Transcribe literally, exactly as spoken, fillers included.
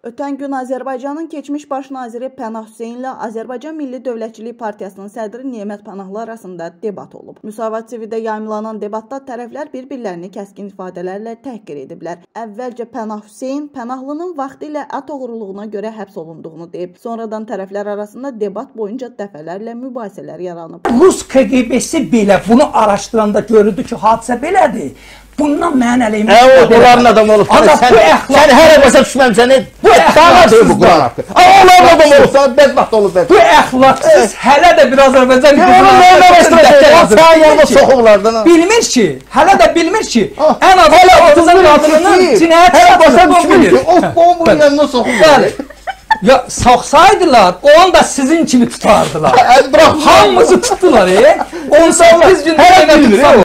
Ötən gün Azərbaycanın keçmiş baş naziri Pənah Hüseynlə Azərbaycan Milli Dövlətçilik Partiyasının sədri Nemət Pənahlı arasında debat olub. Müsavat T V-də yayımlanan debatda tərəflər bir-birlərini kəskin ifadələrlə təhqir ediblər. Əvvəlcə Pənah Hüseyn Pənahlının vaxtilə at oğurluğuna görə həbs olunduğunu deyib. Sonradan tərəflər arasında debat boyunca dəfələrlə mübahisələr yaranıb. Rus K G B-si belə bunu araşdıranda görürdü ki, hadisə belədir. Bundan mən əleyhimə... Hə, o, onların adamı olub. Sən hələ başa düşməmsən, bu əxlaqsız bu Quran haqqı. Onların adamı olubsan, bədbaxt olub. Bu əxlaqsız hələ də bir Azərbaycan... Sən yanında soxuqlardan. Bilmir ki, hələ də bilmir ki, ən azı otuzun qadının cinayət şəxsini bilir. O bunun yanında soxuqlar. Ya soxsaydılar, onu da sizin kimi tutardılar. Hamımızı tutdular. on səkkiz gün hələ də tutsalar.